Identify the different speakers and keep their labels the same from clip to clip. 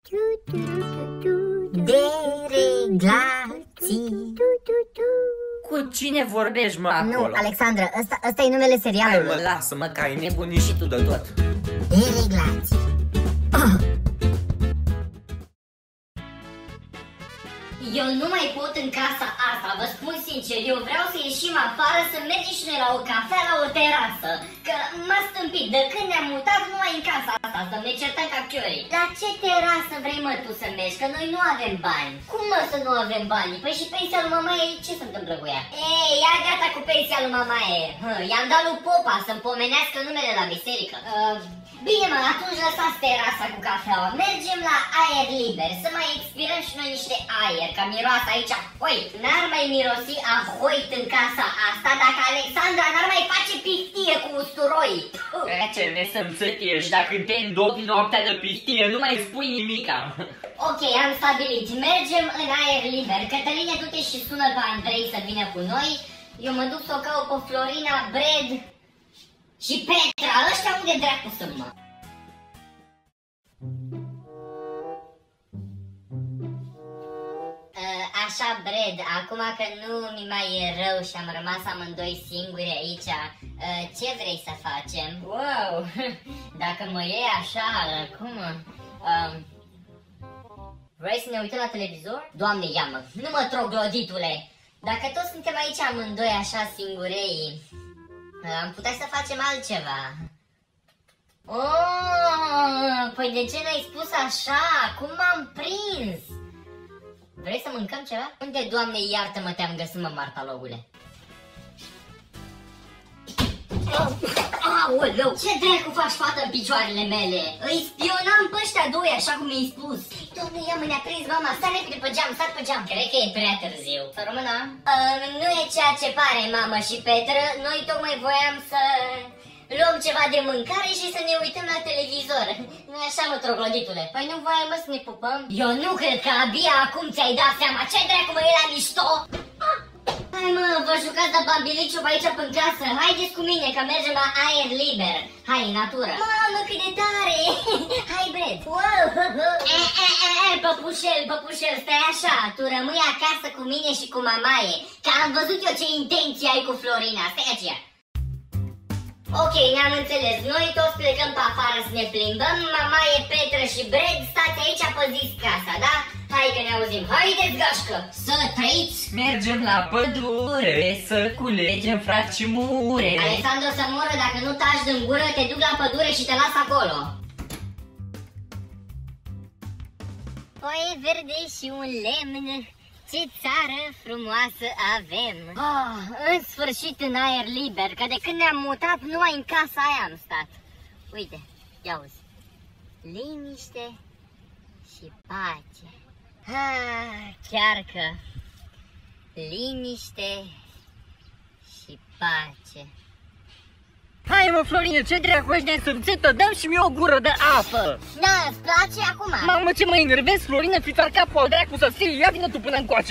Speaker 1: Dereglații.
Speaker 2: Cu cine vorbești, mă, acolo?
Speaker 1: Nu, Alexandra, ăsta e numele serialului.
Speaker 2: Hai, mă, lasă-mă, că ai nebunit și tu de tot.
Speaker 1: Dereglații.
Speaker 3: Eu nu mai pot în casa asta, vă spun sincer, eu vreau să ieșim afară, să mergem și noi la o cafea, la o terasă. Că m-a stâmpit, de când ne-am mutat numai în casa asta, să ne certăm ca chiorii. La ce terasă vrei, mă, tu să mergi? Că noi nu avem bani. Cum, mă, să nu avem bani? Păi și pensia lui mamaie, ce se întâmplă cu ea? Ei, ia gata cu pensia lui mamaie. I-am dat lui Popa să-mi pomenească numele la biserică. Bine, mă, atunci lăsați terasa cu cafeaua. Mergem la aer liber, să mai expirăm și noi niște aer, ca miroasă aici hoi. N-ar mai mirosi a hoit în casa asta dacă Alexandra n-ar mai face piftie cu usturoi.
Speaker 2: Ce nesămțit ești, dacă te îndopi noaptea de piftie, nu mai spui nimica.
Speaker 3: Ok, am stabilit, mergem în aer liber. Cătăline, du-te și sună pe Andrei să vină cu noi. Eu mă duc să o caut pe Florina, Brad și Petra. Ăștia unde dracu sunt, mă? Așa, Brad, acum că nu mi mai e rău și am rămas amândoi singuri aici, ce vrei să facem? Wow, dacă mă iei așa, cum? Vrei să ne uităm la televizor? Doamne, ia-mă, nu mă trogloditule! Dacă toți suntem aici amândoi așa singurei, am putea să facem altceva. Oh, păi de ce n-ai spus așa? Cum m-am prins? Vrei să mâncăm ceva? Unde, Doamne, iartă-mă, te-am găsit, mă, martalogule? Aoleu, ce dracu faci, fată, în picioarele mele? Îi spionam pe ăștia doi, așa cum mi-ai spus. Doamne, ia-mă, ne-a prins mama, stai repede pe geam, stai pe geam. Cred că e prea târziu. Să rămână? Nu e ceea ce pare, mamă și Petră. Noi tocmai voiam să luăm ceva de mâncare și să ne uităm la televizor. Nu-i așa, mă, trogloditule? Păi nu voiam, mă, să ne pupăm? Eu nu cred că abia acum ți-ai dat seama. Ce dracu, mă, e la mișto? Hai, mă, vă jucați de bambiliciu pe aici până casă. Haideți cu mine, că mergem la aer liber. Hai, în natură. Mamă, cât de tare! Hai, Brad. Wow. Păpușel, stai așa. Tu rămâi acasă cu mine și cu mamaie. Că am văzut eu ce intenții ai cu Florina. Stai aceea. Ok, ne-am înțeles. Noi toți plecăm pe afară să ne plimbăm. Mamaie, Petră și Brad, stați aici, păziți casa, da? Hai că ne auzim. Haideți, gașcă, să trăiți!
Speaker 2: Mergem la pădure, să culegem fracimure.
Speaker 3: Alexandru, să moră, dacă nu taci din gură, te duc la pădure și te las acolo. Foaie verde și un lemn, ce țară frumoasă avem! În sfârșit în aer liber, că de când ne-am mutat, numai în casa aia am stat. Uite, ia uzi. Liniște și pace. Chiar că liniște și pace.
Speaker 2: Hai, mă, Florine, ce dracu ești nesâmțită? Dăm și mie o gură de apă.
Speaker 3: Da, îți place acum?
Speaker 2: Mamă, ce mă enervezi, Florine, fi ți-ar capul al dracu să stii. Ia vină tu până încoace.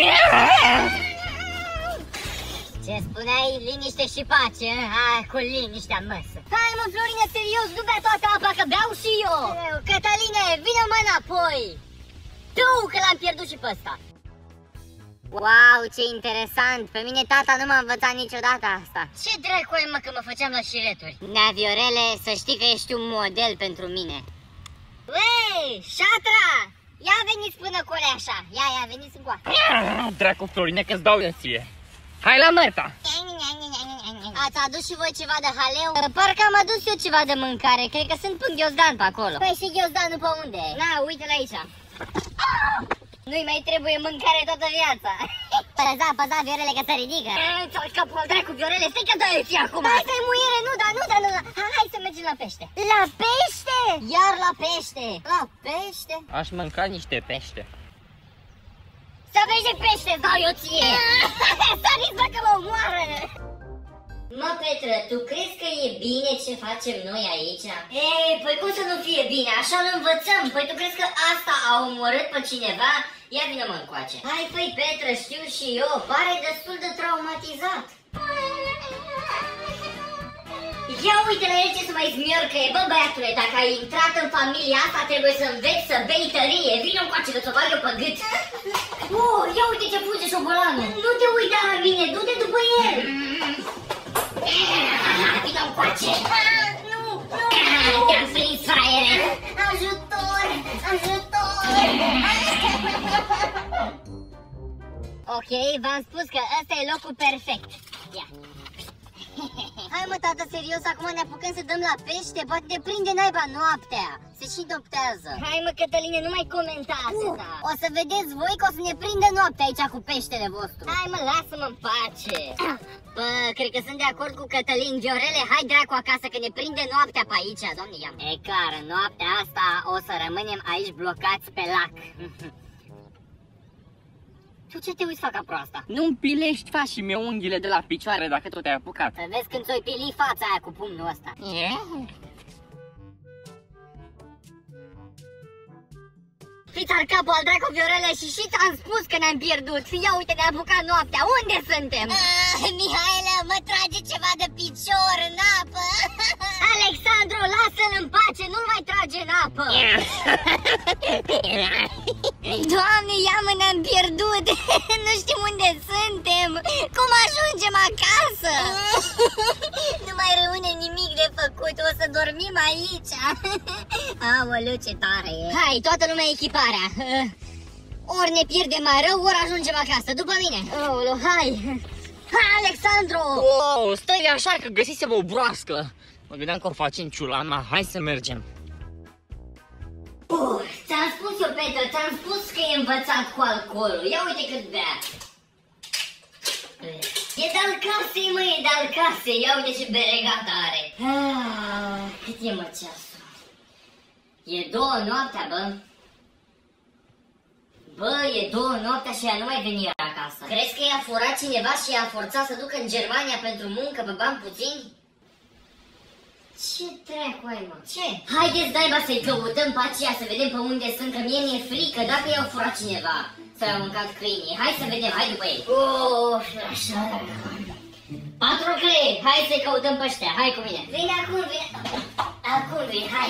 Speaker 3: Ce spuneai? Liniște și pace? Cu liniștea, măsă. Hai, mă, Florine, serios, nu bea toată apa, că beau și eu. Cătăline, vină-mă înapoi. Tu, că l-am pierdut și pe ăsta. Wow, ce interesant! Pe mine tata nu m-a învățat niciodată asta. Ce dracu ai, mă, că mă făceam la șireturi? Nea Viorele, să știi că ești un model pentru mine. Ei, șatra! Ia veniți până cole așa. Ia, veniți încoace.
Speaker 2: Dracu, Florine, că-ți dau eu ție. Hai la Mărta!
Speaker 3: Ați adus și voi ceva de haleu? Parcă am adus eu ceva de mâncare. Cred că sunt până ghiozdan pe acolo. Păi și ghiozdanul pe unde? Na, uite-l aici. Nu-i mai trebuie mâncare toată viața. Păza, Viorele, că se ridică. Capul al dracu, Viorele, stai că dai ție acum. Stai, muiere, nu da. Hai să mergem la pește. La pește? Iar la pește. La pește?
Speaker 2: Aș mânca niște pește.
Speaker 3: Să vezi de pește, dau eu ție. Săriți, bă, că mă omoară. Mă, Petră, tu crezi că e bine ce facem noi aici? Ei, păi cum să nu fie bine? Așa îl învățăm. Păi tu crezi că asta a omorât pe cineva? Ia vină-mă încoace. Hai, păi, Petră, știu și eu. Pare destul de traumatizat. Ia uite la el ce să mai zmiorcăie. Bă, băiatule, dacă ai intrat în familia asta, trebuie să înveți să bei tărie. Vino încoace că ți-o bag eu pe gât. Ia uite ce fuge șobolanul. Nu te uita la mine, du-te după el. Vino încoace. Nu. Te-am prins, fraiere. Ajutor. Ok, v-am spus că ăsta e locul perfect. Ia. Hai mă, tată, serios, acum ne apucăm să dăm la pește? Poate ne prinde naiba noaptea. Se și noptează. Hai mă, Cătăline, nu mai comenta asta. O să vedeți voi că o să ne prindă noaptea aici cu peștele vostru. Hai mă, lasă-mă în pace. Bă, cred că sunt de acord cu Cătălin. Viorele, hai dracu acasă că ne prinde noaptea pe aici, doamne, ia. E clar, în noaptea asta o să rămânem aici blocați pe lac. Tu ce te uiți, faca proasta?
Speaker 2: Nu-mi pilești, faci și mie unghiile de la picioare dacă tot ai apucat.
Speaker 3: Să vezi când ți-o pili fața aia cu pumnul ăsta. Fiți al capul al dracu, Viorele, și ți-am spus că ne-am pierdut. Ia uite, ne-a apucat noaptea. Unde suntem? Mihaela, mă trage ceva de picior în apă. Alexandru, lasă-l în pace, nu-l mai trage în apă. Doamne, ia-mă, ne-am pierdut. Nu știm unde suntem. Cum ajungem acasă? Nu mai rămâne nimic de făcut. O să dormim aici. Aoleu, ce tare e. Hai, toată lumea echiparea. Ori ne pierdem mai rău, ori ajungem acasă. După mine. Aoleu, hai. Hai, Alexandru.
Speaker 2: Wow, stai așa că găsisem o broască. Mă gândeam că o facem ciulana. Hai să mergem.
Speaker 3: Ți-am spus eu, Petre, ți-am spus că e învățat cu alcoolul. Ia uite cât bea. E de-al casei, mă, e de-al casei. Ia uite ce beregată are. Cât e, mă, ceasul? E 2 noaptea, bă. Bă, e 2 noaptea și ea nu mai veni acasă. Crezi că i-a furat cineva și i-a forțat să ducă în Germania pentru muncă pe bani puțini? Ce dracu ai, mă? Ce? Haideți, daiba, să-i căutăm pe aceea, să vedem pe unde sunt, că mie mi-e frică dacă i-au furat cineva. Să i-au mâncat câinii. Hai să vedem, hai după ei. Așa. Patrocle, hai să-i căutăm pe ăștia, hai cu mine. Vine acum, vine. Acum vine, hai.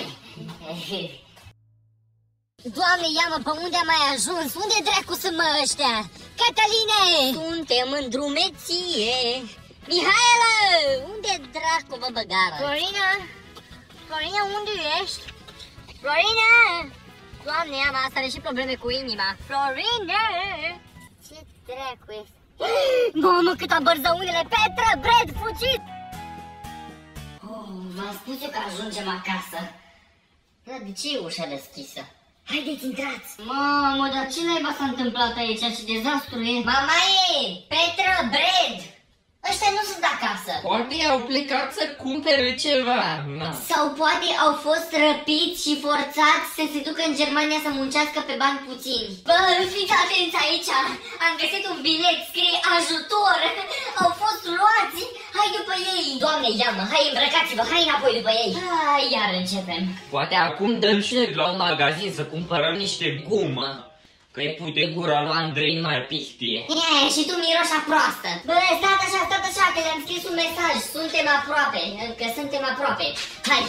Speaker 3: Doamne, ia-mă, pe unde am mai ajuns? Unde dracu sunt, mă, ăștia? Cătăline! Suntem în drumeție. Mihaela! Unde dracu vă băgară? Florina? Florina, unde ești? Florina! Doamne, am asta are și probleme cu inima. Florina! Ce dracu este? Mamă, cât am bărzăunile! Petră, Brad, fugiți! V-am spus eu că ajungem acasă. Dar de ce e ușa deschisă? Haideți, intrați! Mamă, dar ce naiba s-a întâmplat aici? Ce dezastru e? Mamaie! Petră, Brad! Ăștia nu sunt acasă.
Speaker 2: Poate au plecat să cumpere ceva.
Speaker 3: Sau poate au fost răpiți și forțați să se ducă în Germania să muncească pe bani puțini. Bă, fiți atenți aici. Am găsit un bilet, scrie ajutor. Au fost luați. Hai după ei. Doamne, ia-mă, hai îmbrăcați-vă, hai înapoi după ei. Hai, iar începem.
Speaker 2: Poate acum dăm și noi la un magazin să cumpărăm niște gumă. Că-i pute gura lui Andrei, nu mai pihtie.
Speaker 3: Și tu miroșa proastă. Bă, stați așa, că le-am scris un mesaj. Suntem aproape, că suntem aproape. Hai.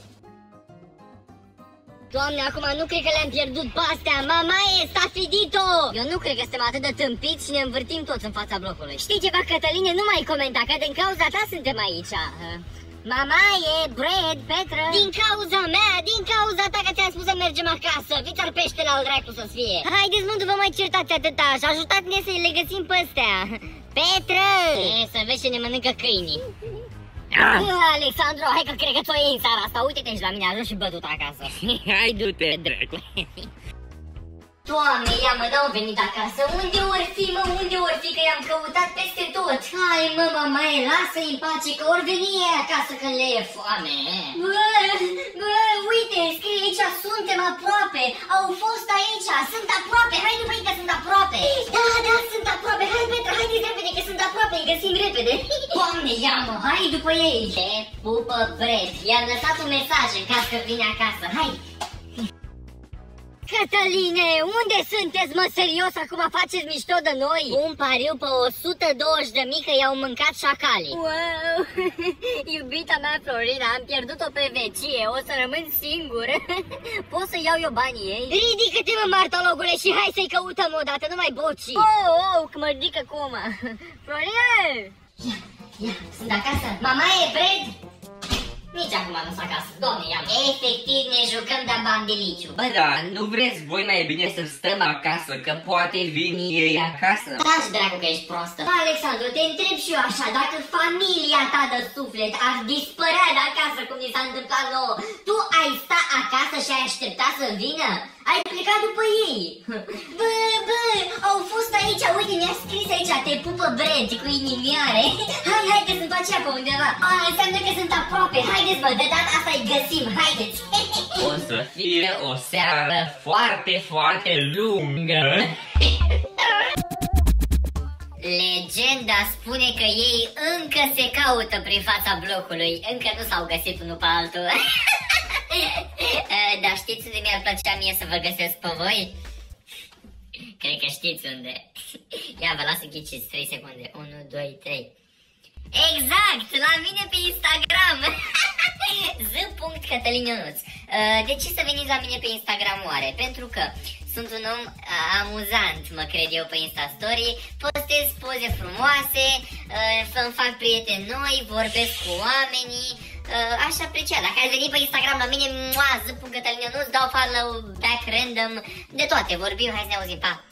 Speaker 3: Doamne, acum nu cred că le-am pierdut pe astea. Mamaie, stafidito! Eu nu cred că suntem atât de tâmpiți și ne învârtim toți în fața blocului. Știi ceva, Cătăline? Nu mai comenta, că din cauza ta suntem aici. Mamaie, Brad, Petră. Din cauza mea, din cauza ta că ți-am spus să mergem acasă. Fiți ar peștele al dracu să fie. Haideți, mă, nu vă mai certați atâta și ajutați-ne să le găsim pe astea. Petră! Să vezi ce ne mănâncă câinii. Alexandru, hai că cred că ți-o iei în seara asta. Uite-te și la mine, ajung și bătut acasă.
Speaker 2: Hai, du-te, dracu.
Speaker 3: Doamne, ia-mă, n-au venit acasă. Unde ori fi, mă, unde ori fi, că i-am căutat peste tot. Hai, mă, mamaie, lasă-i în pace, că ori veni ei acasă când le e foame. Bă, uite, scrie aici, suntem aproape. Au fost aici, sunt aproape. Hai după ei că sunt aproape. Da, sunt aproape. Hai, Petra, haideți repede că sunt aproape, îi găsim repede. Doamne, ia-mă, hai după ei. Te pupă Brad. I-am lăsat un mesaj în caz că vine acasă. Hai. Cătăline, unde sunteți, mă, serios? Acum faceți mișto de noi? Un pariu pe 120.000 că i-au mâncat șacalii. Wow! Iubita mea, Florina, am pierdut-o pe vecie, o să rămân singur. Pot să iau eu banii ei? Ridică-te, mă, martologule, și hai să-i căutăm odată, nu mai boci. Oh, că mă ridică cuma. Florina! Ia, sunt acasă. Mama e Fred? Nici acum nu sunt acasă, doamne, ia. Efectiv ne jucăm de bandiliciu.
Speaker 2: Bă, da, nu vreți voi mai bine să stăm acasă, că poate vin ei acasă?
Speaker 3: Taci, dracu, că ești prostă. Alexandru, te întreb și eu așa, dacă familia ta de suflet ar dispărea de acasă, cum ni s-a întâmplat nouă, tu ai sta acasă și ai aștepta să vină? Ai plecat după ei. Bă, au fost aici, uite, mi-a scris aici, te pupă Brent cu inimioare. Hai că sunt pe aceea pe undeva. Înseamnă că sunt aproape, haideți, bă, de data asta îi găsim, haideți.
Speaker 2: O să fie o seară foarte, foarte lungă.
Speaker 3: Legenda spune că ei încă se caută prin fața blocului, încă nu s-au găsit unul pe altul. Dar știți unde mi-ar plăcea mie să vă găsesc pe voi? Cred că știți unde. Ia, vă las să ghiciți 3 secunde. 1, 2, 3. Exact! La mine pe Instagram! Z.Cătălin Ionuț. De ce să veniți la mine pe Instagram oare? Pentru că sunt un om amuzant, mă cred eu, pe Instastory. Postez poze frumoase, îmi fac prieteni noi, vorbesc cu oamenii. Aș aprecia, dacă ați venit pe Instagram la mine, Z.Cătălin Ionuț, dau follow, back random, de toate, vorbim, hai să ne auzim, pa!